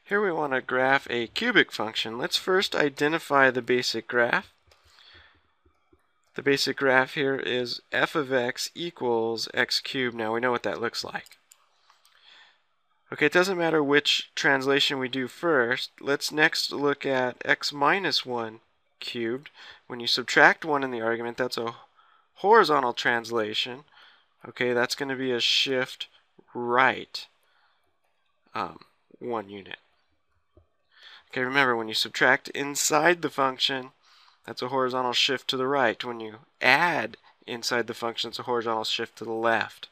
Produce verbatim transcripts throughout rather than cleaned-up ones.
Here we want to graph a cubic function. Let's first identify the basic graph. The basic graph here is f of x equals x cubed. Now we know what that looks like. Okay, it doesn't matter which translation we do first. Let's next look at x minus one cubed. When you subtract one in the argument, that's a horizontal translation. Okay, that's going to be a shift right um, one unit. Okay, remember, when you subtract inside the function, that's a horizontal shift to the right. When you add inside the function, it's a horizontal shift to the left.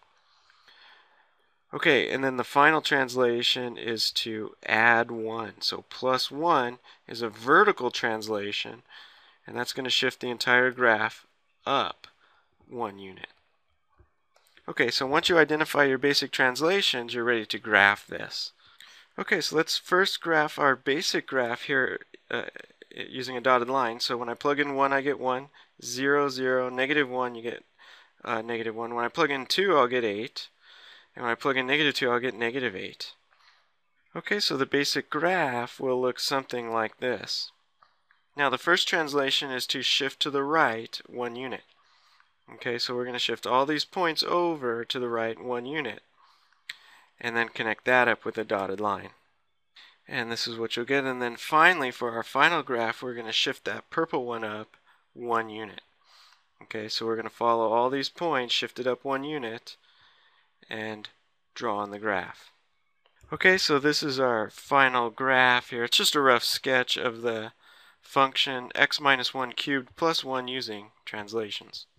Okay, and then the final translation is to add one. So plus one is a vertical translation, and that's going to shift the entire graph up one unit. Okay, so once you identify your basic translations, you're ready to graph this. Okay, so let's first graph our basic graph here uh, using a dotted line. So when I plug in one, I get one, zero, zero, negative one, you get uh, negative one. When I plug in two, I'll get eight. And when I plug in negative two, I'll get negative eight. Okay, so the basic graph will look something like this. Now the first translation is to shift to the right one unit. Okay, so we're going to shift all these points over to the right one unit, and then connect that up with a dotted line. And this is what you'll get. And then finally, for our final graph, we're going to shift that purple one up one unit. Okay, so we're going to follow all these points, shift it up one unit, and draw on the graph. Okay, so this is our final graph here. It's just a rough sketch of the function x minus one cubed plus one using translations.